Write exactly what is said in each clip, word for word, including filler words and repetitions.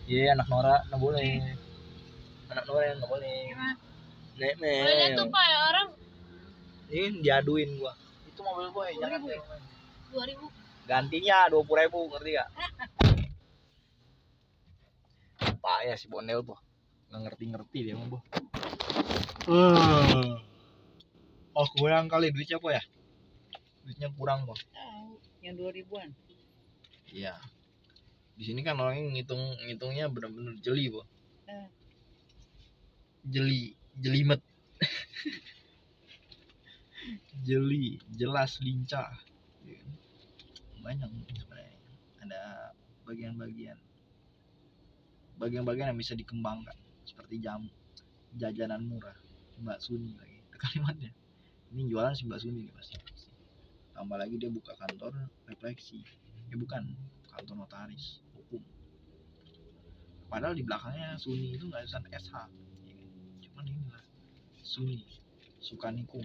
Iya, anak Nora nggak boleh. Anak Nora nggak boleh. Nek nek. Boleh tuh kayak orang. Ini diaduin gua. Itu mobil gua ya, jangan dua ribu. Gantinya dua puluh ribu, ngerti gak? Pak ya si Bondel tuh. Nggak ngerti-ngerti dia mah, Boh. Uh. Oh, kurang kali duitnya, Po ya? Duitnya kurang, Po. Tahu, yang dua ribuan. Iya. Di sini kan orangnya ngitung ngitungnya benar-benar jeli, Po. Eh. Jeli, jelimet. Jeli, jelas, lincah. Banyak sebenarnya. Ada bagian-bagian bagian-bagian yang bisa dikembangkan seperti jam jajanan murah, Mbak Suni lagi kalimatnya. Ini jualan si Mbak Suni nih pasti. Tambah lagi dia buka kantor refleksi. Ya bukan, kantor notaris hukum. Padahal di belakangnya Suni itu nggak tulisan S H. Ya, cuman inilah Suni Sukanikum.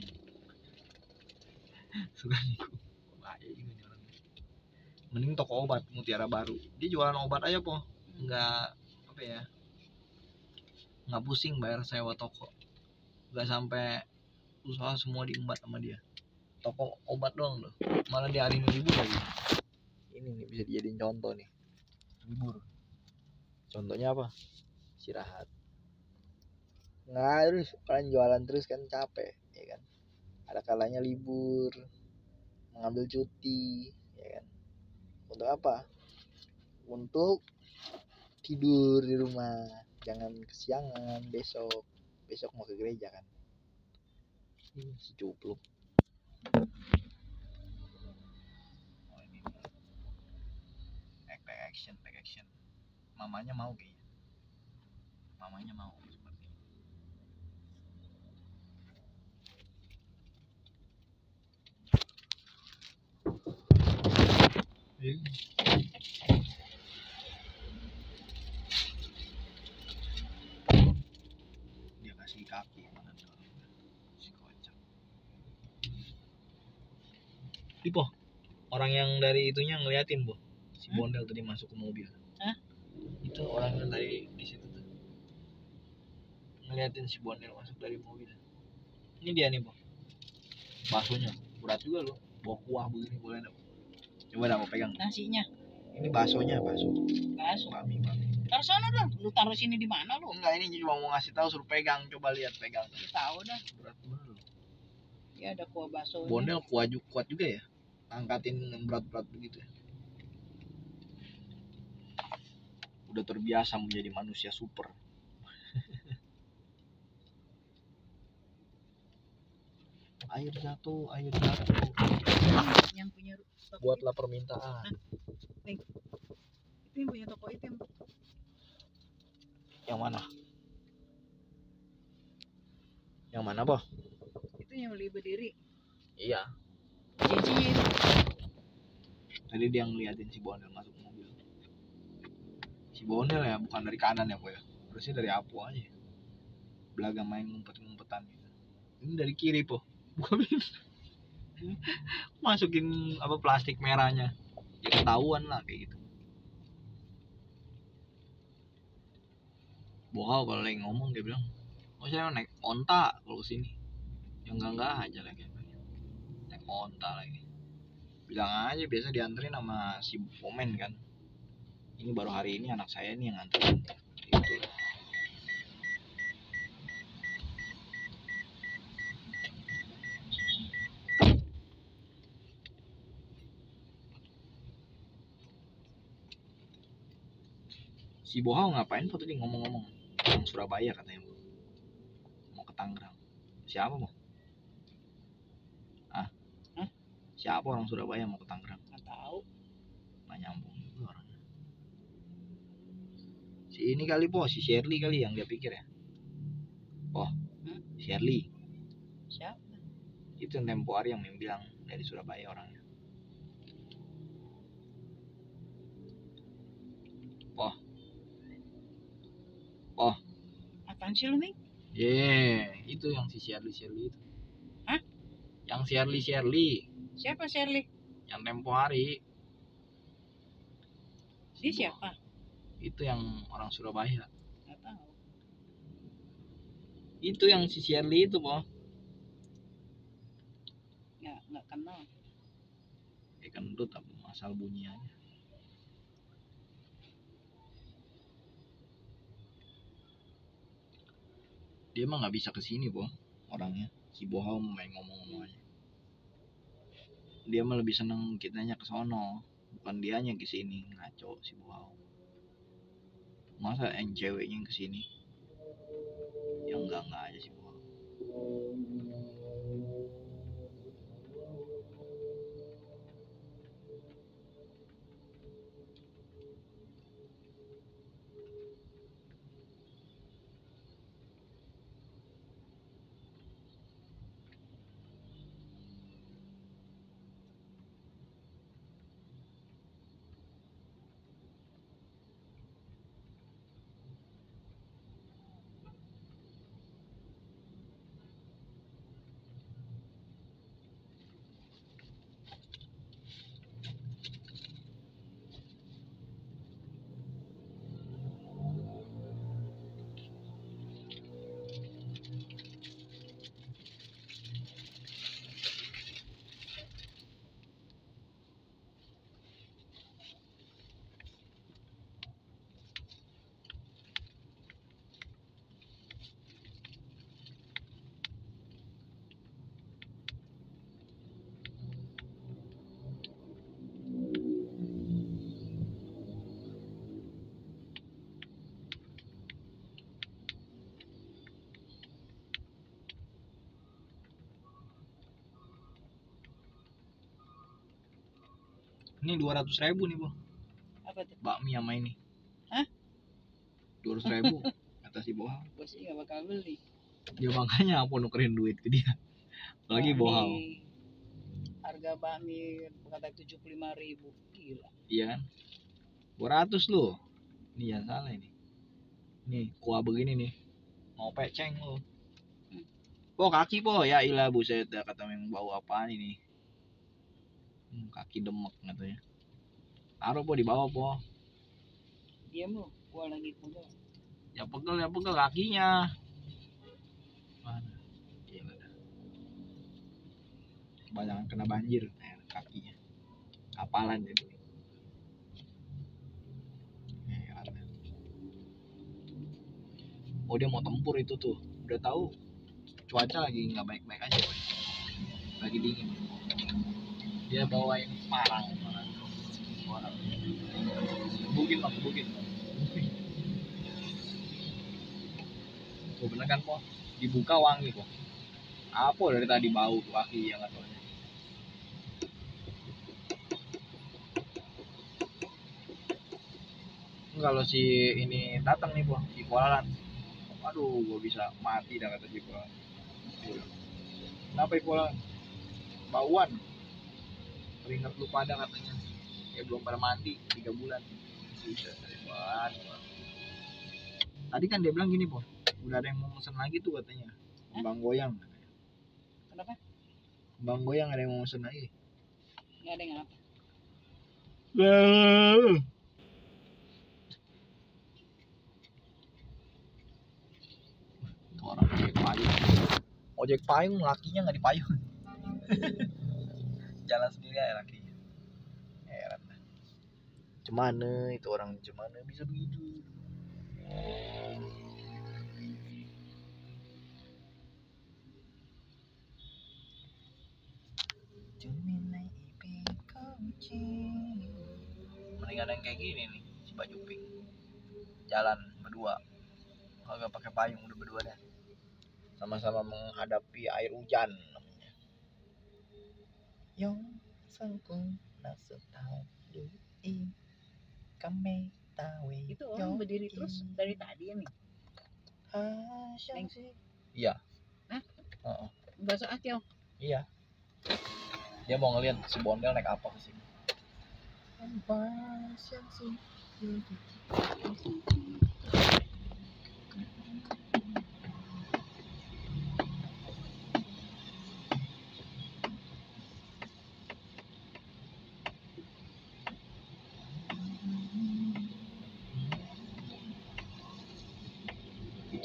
Sukanikum. Bahaya juga nih orang. Mending toko obat Mutiara Baru. Dia jualan obat aja, Po. Nggak apa ya? Nggak pusing bayar sewa toko. Nggak sampai usaha semua diembat sama dia. Toko obat doang loh. Malah di hari libur lagi. Ini nih bisa dijadiin contoh nih. Libur. Contohnya apa? Istirahat. Nggak harus orang jualan terus kan capek, ya kan? Ada kalanya libur, mengambil cuti, ya kan? Untuk apa? Untuk tidur di rumah. Jangan kesiangan besok. Besok mau ke gereja kan? Ini si cupluk. Oh ini. Take action, take action. Mamanya mau kayaknya. Mamanya mau seperti ini. Dia kasih kaki mana tuh si kocak. Ipo, orang yang dari itunya ngeliatin, Bu. Si Bondel tadi masuk ke mobil. Hah? Itu orang yang tadi di situ tuh. Ngeliatin si Bondel masuk dari mobil. Ini dia nih, Bu. Baksonya berat juga loh. Bawa kuah begini boleh enggak? Coba dah mau pegang. Nasinya. Ini baksonya, bakso. Bakso. Bami, bami. Taruh sana dong. Lu taruh sini di mana lu? Enggak, ini cuma mau ngasih tahu suruh pegang. Coba lihat pegang. Ya, tahu dah. Berat banget loh. Ya ada kuah bakso. Bondel kuat juga, kuat juga ya. Angkatin berat-berat begitu ya. Udah terbiasa menjadi manusia super. Air jatuh, air jatuh. Yang punya toko Buatlah itu. Permintaan. Nih. Itu yang punya toko itu yang... Yang mana? Yang mana, Boh? Itu yang beli berdiri. Iya. Cincinya itu. Tadi dia ngeliatin si Bondel masuk mobil. Si Bondel ya, bukan dari kanan ya, Boh ya. Harusnya dari Apu aja. Belaga main ngumpet-ngumpetan gitu. Ini dari kiri, Po. Bukan. Masukin apa plastik merahnya. Ya ketahuan lah kayak gitu. Bohong kalau lagi ngomong dia bilang, "Oh, saya naik onta kalau sini." Yang enggak-enggak aja lagi. Naik onta lagi. Bilang aja biasa dianterin sama si Pomen kan. Ini baru hari ini anak saya nih yang nganterin. Gitu. Si Bohong ngapain foto dia ngomong-ngomong? Orang Surabaya katanya, Bu. Mau ke Tangerang. Siapa, Bu? Ah? Hah? Siapa orang Surabaya mau ke Tangerang? Nggak tahu. Nggak nyambung juga orangnya. Si ini kali, Po, si Shirley kali yang dia pikir ya. Oh, hmm? Shirley. Siapa? Itu yang tempo hari yang bilang dari Surabaya orangnya. Oh. Oh. Apaan sih lu, Ming? Yeah, itu yang si Shirley Shirley itu. Hah? Yang Shirley Shirley. Siapa Shirley? Yang tempo hari. Dia siapa? Itu yang orang Surabaya. Nggak tahu. Itu yang si Shirley itu, po. Nggak nggak kenal. Ya kendut apa asal bunyi aja. Dia mah nggak bisa kesini, po, orangnya. Si Bohau main ngomong-ngomong aja. Dia mah lebih seneng kitanya ke sono, bukan dianya ke sini. Ngaco si Bohau. Masa yang ceweknya yang kesini? Yang enggak enggak aja si Bohau. Ini dua ratus ribu nih, po. Apa tuh? Bakmi sama ini. Hah? dua ratus ribu kata si Bohau. Gue sih nggak bakal beli. Ya makanya aku nukerin duit ke dia. Lagi Bakmi, Bohau. harga bakmi kata tujuh puluh lima ribu. Gila. Iya kan? dua ratus lu. Ini yang salah ini. Nih, kuah begini nih. Mau peceng lu. Po, kaki, po. Ya ilah buset, dah kata memang bau apaan ini. Hmm, kaki demek katanya. Taruh, po, di bawah, po. Dia mau gua lagi pegel. Ya pegel, ya pegel kakinya. Mana? Gila dah. Banyak kena banjir eh, kakinya. Kapalan itu. Eh, ada. Oh, dia mau tempur itu tuh. Udah tahu cuaca lagi nggak baik-baik aja, po. Lagi dingin. Dia bawain parang. Orang. Bugin, pak, bugin. Tuh bener kan, po? Dibuka wangi, po. Apa dari tadi bau tuh kaki yang katanya. Kalau si ini datang nih, po, si Kualan. Aduh, gua bisa mati dah kata si Kualan. Kenapa Kualan? Bauan. Keringat lu pada katanya. Ya belum pada mandi tiga bulan. Bisa, Kualan. Tadi kan dia bilang gini, po. Udah ada yang mau pesen lagi tuh katanya. Bang Goyang. Kenapa? Bang Goyang ada yang mau pesen lagi. Nggak ada yang apa? Tuh orang ojek payung. Ojek payung lakinya nggak dipayung. Jalan sendiri aja lakinya. Heran. Cemana itu orang cemana bisa begitu. Mendingan yang kayak gini nih si baju pink. Jalan berdua. Kagak pakai payung udah berdua dah. Sama-sama menghadapi air hujan namanya. Yong sangkung nasu tau i kame tawe. Itu orang berdiri terus dari tadi ya nih. Neng. Iya. Hah? Uh-uh. Bakso akil. Iya. Dia mau ngeliat si Bondel naik apa ke sini.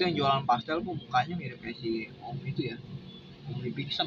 itu yang jualan pastel bu, mukanya mirip kayak si om itu ya, om Lipingsen.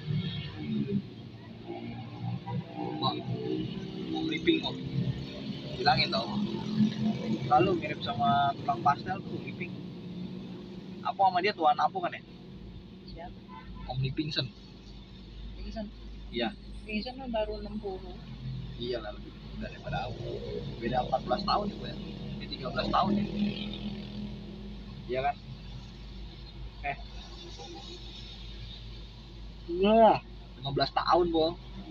Wah, om Liping kok bilangin tau, lalu mirip sama tukang pastel tuh Liping. Aku sama dia tuan aku kan ya, Siapa? om Lipingsen. Pingsan. Iya. Pingsan kan baru enam puluh. Iya lah, lebih daripada aku. Beda empat belas tahun ya, Bu ya. Ini tiga belas tahun ya. Iya kan? Eh. Iya. lima belas tahun, Bu.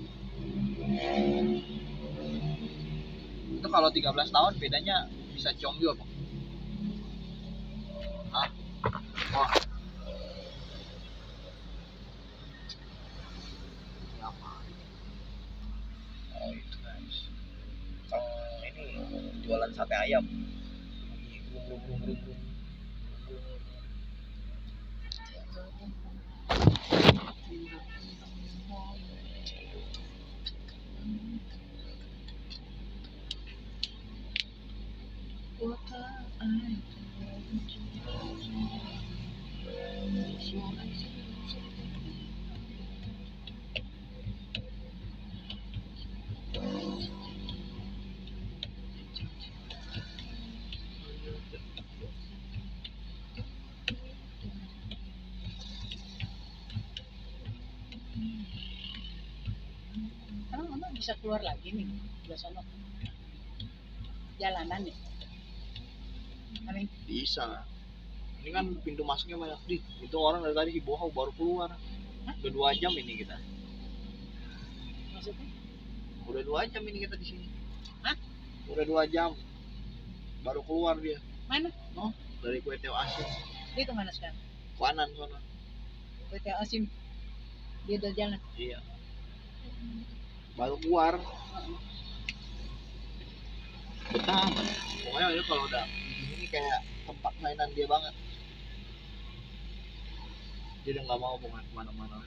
Itu kalau tiga belas tahun bedanya bisa ciong juga, Bu. Hah? Wah. Apa? Oh, itu guys. Kang ini jualan sate ayam. Brum brum brum brum. Emang mama bisa keluar lagi nih udah sono jalanan nih. Paling Bisa. Ini kan pintu masuknya banyak di. Itu orang dari tadi Ibohau baru keluar. Hah? Udah dua jam ini kita. maksudnya Udah dua jam ini kita di sini. Hah? Udah dua jam. Baru keluar dia. mana? Oh, dari Kue Teo Asin. Dia kemana sekarang? Kanan sana. P T Asim. Dia udah jalan. Iya. Baru keluar. Betah banget. Pokoknya dia kalau udah ini kayak tempat mainan dia banget. Dia udah nggak mau bukan kemana-mana.